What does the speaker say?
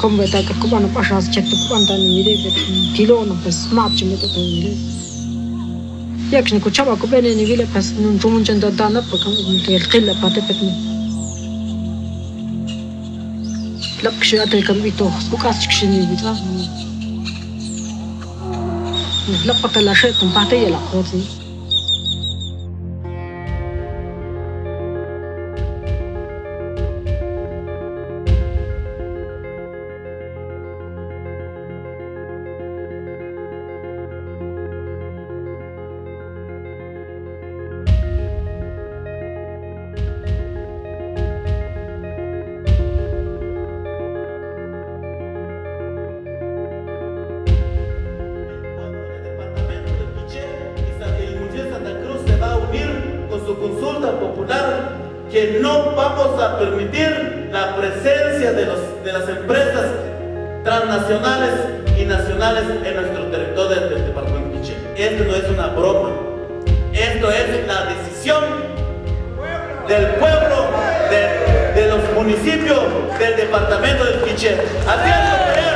como está que cubano pasas cheto cuánta ni mire kilo no pues match me to mire ya que ni escuchaba que ven ni vile pues no tumun chanda dana porque que el qilla pate petni la que ya te cambito bukas chini bita la pata la shet un pate ya la khoti su consulta popular que no vamos a permitir la presencia de las empresas transnacionales y nacionales en nuestro territorio del departamento de Quiché. Esto no es una broma, esto es la decisión del pueblo, de los municipios del departamento de Quiché. Así es,